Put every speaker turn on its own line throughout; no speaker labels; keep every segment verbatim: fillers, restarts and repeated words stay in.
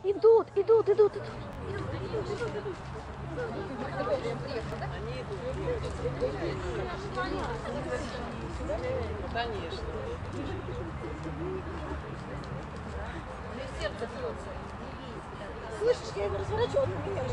Идут, идут, идут, идут.
Конечно. Сердце бьется.
Слышишь, я его разворачиваю, он меня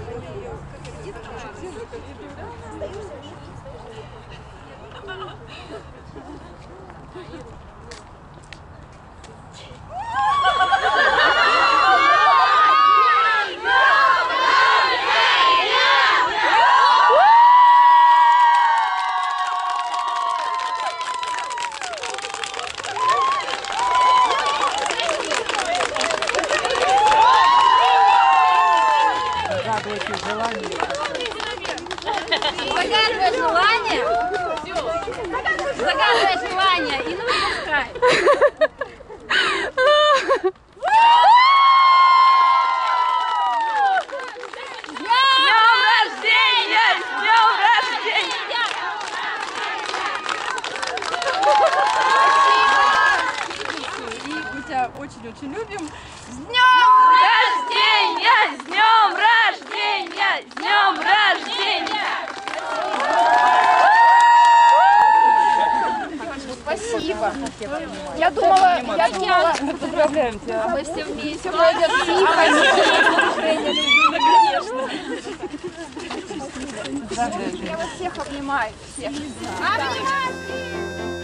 Загадывайте желание.
Загадывай желание. Загадывай желание и ну пускай. С днем рождения! С днем рождения!
И мы тебя очень-очень любим.
С днем рождения! С днем рождения! С днем рождения!
Спасибо. Я думала, я думала,
Поздравляем тебя.
мы все вместе пройдет тихо. Я вас всех обнимаю. Всех.
Обнимашки!